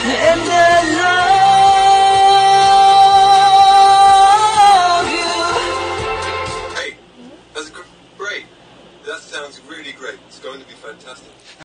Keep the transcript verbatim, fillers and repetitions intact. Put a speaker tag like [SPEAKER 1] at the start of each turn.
[SPEAKER 1] And I love you.
[SPEAKER 2] Great. That's gr- great. That sounds really great. It's going to be fantastic.